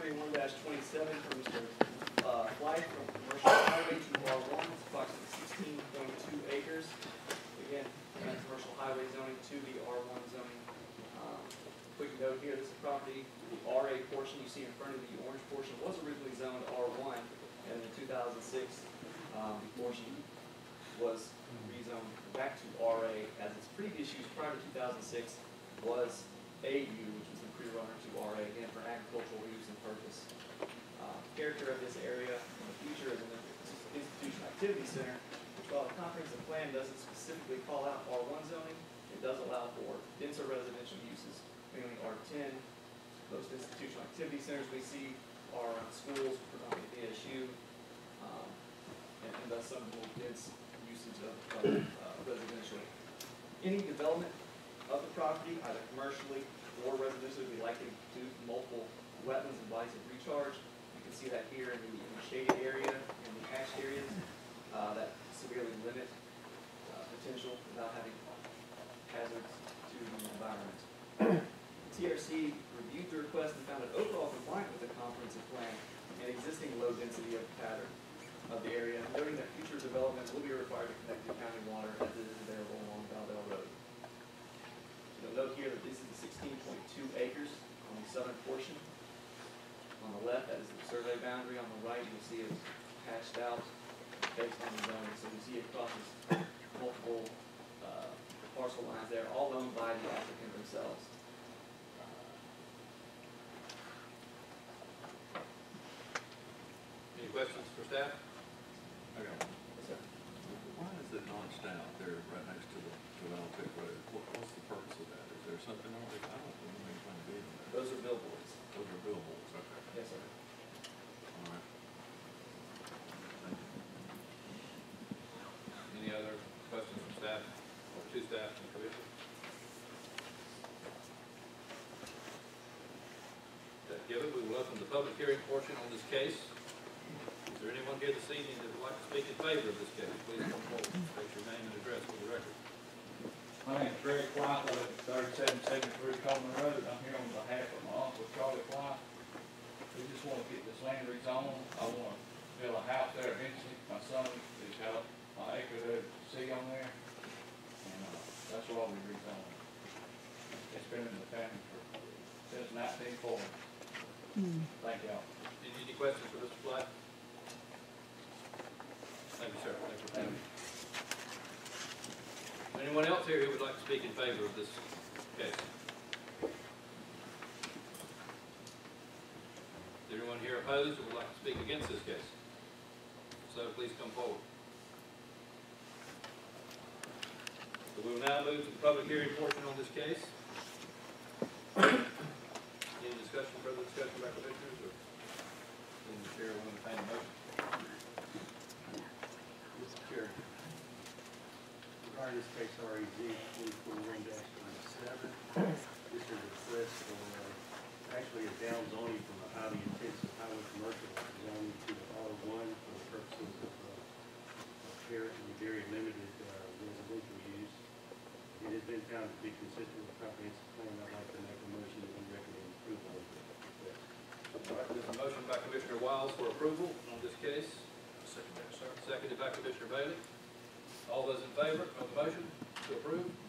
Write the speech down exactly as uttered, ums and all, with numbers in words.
twenty-one dash twenty-seven from Mister Uh, Flythe from commercial highway to R one, it's approximately sixteen point two acres. Again, from commercial highway zoning to the R one zoning. Um, quick note here, this is property, the R A portion you see in front of the orange portion was originally zoned R one, and in two thousand six, um, the portion was rezoned back to R A, as its previous use prior to two thousand six was A U, which was the pre-runner to R A, again for agricultural use and purpose. Uh, character of this area in the future is an institutional activity center, which while the comprehensive plan doesn't specifically call out R one zoning, it does allow for denser residential uses, mainly R ten. Most institutional activity centers we see are around schools, predominantly A S U, um, and, and thus some more dense usage of, of uh, residential. Any development of the property, either commercially or residentially, would be likely to multiple wetlands and bodies of recharge. You can see that here in the, in the shaded area and the hatched areas uh, that severely limit uh, potential without having hazards to the environment. T R C reviewed the request and found it overall compliant with the comprehensive plan and existing low density of pattern of the area, noting that future development will be required to connect to county water as it is available along Valvelle Road. You'll note here that this is sixteen point two acres on the southern portion. On the left, that is the survey boundary. On the right, you'll see it's hatched out based on the zoning. So you see it crosses multiple uh, parcel lines there, all owned by the applicant themselves. Any questions for staff? Okay. Yes, sir. Why is it notched out there right next to the Development Road? What, what's the purpose of that? Is there something on it? I don't know anything big on that. Those are billboards. Those are billboards, okay. Yes, sir. All right. Thank you. Any other questions from staff, or to staff and commission? That given, we will open the public hearing portion on this case. Is there anyone here this evening that would like to speak in favor of this case? Please come forward, state your name and address for the record. My name is Flythe, I live at thirty-seven seventy-three Coleman Road. I'm here on behalf of my uncle, Charlie Flythe. We just want to get this land rezoned. I want to build a house there eventually. My son has got my acre there to see on there, and uh, that's why we rezoned. It's been in the family for, since nineteen forty. Mm. Thank y'all. Any, any questions for Mister Flythe? Thank you, sir. Thank you. Thank you. Anyone else here who would like to speak in favor of this case? Is there anyone here opposed or would like to speak against this case? So please come forward. So we will now move to the public hearing portion on this case. Any discussion, further discussion by commissioners, or then the chair will entertain a motion? Mister Chair, regarding this case R E Z twenty twenty-one dash twenty-seven, this is a request for uh, actually a down zoning from a highly intensive highway commercial zoning to the R one for the purposes of uh, apparently very limited uh, residential use. It has been found to be consistent with the comprehensive plan. I'd like to make a motion that we recommend approval of the request. All right, there's a motion by Commissioner Wiles for approval on this case. Second, sir. Seconded by Commissioner Bailey. All those in favor of the motion to approve?